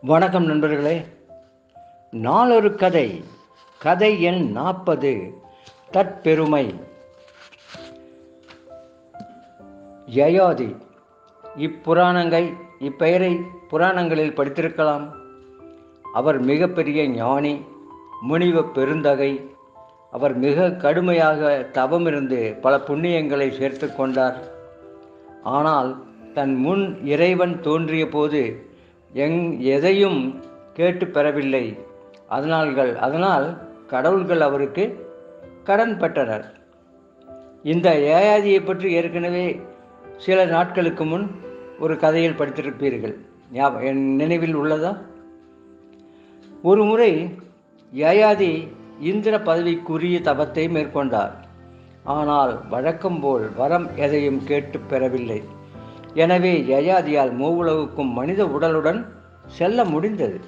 வணக்கம் நண்பர்களே. நாளொரு கதை. கதை எண் 40. தற்பெருமை. யயாதி. இப்பெயரை புராணங்களில் படித்திருக்கலாம். அவர் மிகப்பெரிய ஞானி, முனிவ பெருந்தகை. அவர் மிக கடுமையாக தவமிருந்து பல புண்ணியங்களை சேர்த்து கொண்டார். ஆனால் தன் முன் இறைவன் தோன்றிய போது எதையும் கேட்டு பெறவில்லை. அதனால் கடவுள்கள் அவருக்கு கடன் பட்டனர். இந்த யயாதியை பற்றி ஏற்கனவே சில நாட்களுக்கு முன் ஒரு கதையில் படித்திருப்பீர்கள். என் நினைவில் உள்ளதா? ஒரு முறை யயாதி இந்திர பதவிக்குரிய தவத்தை மேற்கொண்டார். ஆனால் வழக்கம் போல் வரம் எதையும் கேட்டு பெறவில்லை. எனவே யயாதியால் மூவுலகுக்கும் மனித உடலுடன் செல்ல முடிந்தது.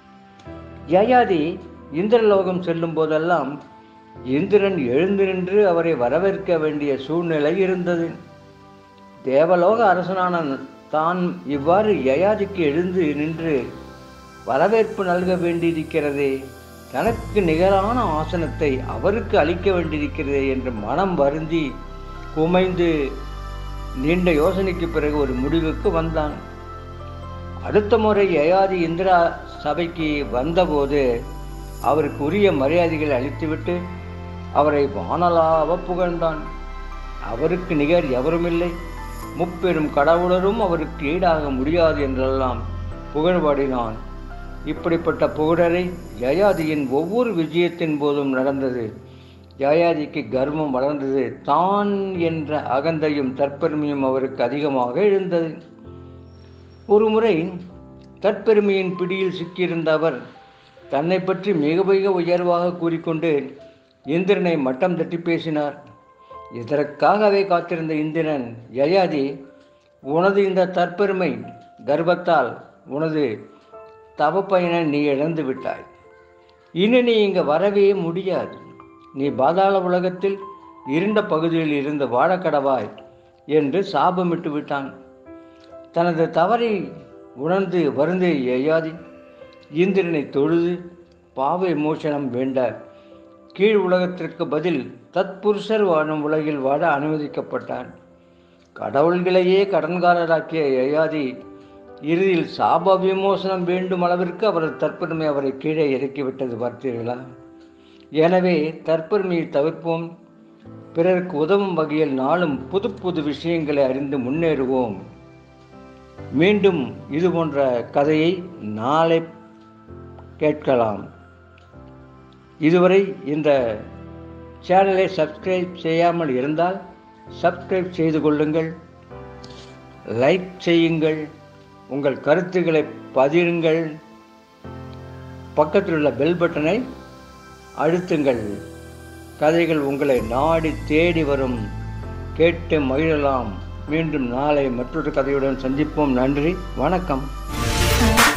யயாதி இந்திரலோகம் செல்லும் போதெல்லாம் இந்திரன் எழுந்து நின்று அவரை வரவேற்க வேண்டிய சூழ்நிலை இருந்தது. தேவலோக அரசனான தான் இவ்வாறு யயாதிக்கு எழுந்து நின்று வரவேற்பு நல்க வேண்டியிருக்கிறதே, தனக்கு நிகரான ஆசனத்தை அவருக்கு அளிக்க வேண்டியிருக்கிறதே என்று மனம் வருந்தி குமைந்து நீண்ட யோசனைக்கு பிறகு ஒரு முடிவுக்கு வந்தான். அடுத்த முறை யயாதி இந்திரா சபைக்கு வந்தபோது அவருக்கு உரிய மரியாதைகளை அளித்துவிட்டு அவரை வானலாவ புகழ்ந்தான். அவருக்கு நிகர் எவருமில்லை, முப்பெரும் கடவுளரும் அவருக்கு ஈடாக முடியாது என்றெல்லாம் புகழ்பாடினான். இப்படிப்பட்ட புகழரை யயாதியின் ஒவ்வொரு விஜயத்தின் போதும் நடந்தது. யயாதிக்கு கர்வம் வளர்ந்தது. தான் என்ற அகந்தையும் தற்பெருமையும் அவருக்கு அதிகமாக எழுந்தது. ஒரு முறை தற்பெருமையின் பிடியில் சிக்கியிருந்த அவர் தன்னை பற்றி மிக மிக உயர்வாக கூறிக்கொண்டு இந்திரனை மட்டம் தட்டி பேசினார். இதற்காகவே காத்திருந்த இந்திரன், யயாதி, உனது இந்த தற்பெருமை கர்வத்தால் உனது தவ பயனை நீ இழந்து விட்டாய். இனி நீ இங்கு வரவே முடியாது. நீ பாதாள உலகத்தில் இருண்ட பகுதியில் இருந்து வாழக்கடவாய் என்று சாபமிட்டு விட்டான். தனது தவறை உணர்ந்து வருந்திய யயாதி இந்திரனை தொழுது பாவ விமோசனம் வேண்ட கீழ் உலகத்திற்கு பதில் தத்புருஷர் வாழும் உலகில் வாழ அனுமதிக்கப்பட்டான். கடவுள்களையே கடன்காரராக்கிய யயாதி இறுதியில் சாப விமோசனம் வேண்டும் அளவிற்கு அவரது தற்பெருமை அவரை கீழே இறக்கிவிட்டது. பார்த்தீர்களா? எனவே தற்பெருமையை தவிர்ப்போம். பிறருக்கு உதவும் வகையில் நாளும் புது புது விஷயங்களை அறிந்து முன்னேறுவோம். மீண்டும் இது போன்ற கதையை நாளை கேட்கலாம். இதுவரை இந்த சேனலை சப்ஸ்கிரைப் செய்யாமல் இருந்தால் சப்ஸ்கிரைப் செய்து கொள்ளுங்கள், லைக் செய்யுங்கள், உங்கள் கருத்துக்களை பதிருங்கள், பக்கத்தில் உள்ள பெல் பட்டனை அழுத்துங்கள். கதைகள் உங்களை நாடி தேடி வரும். கேட்டு மகிழலாம். மீண்டும் நாளை மற்றொரு கதையுடன் சந்திப்போம். நன்றி, வணக்கம்.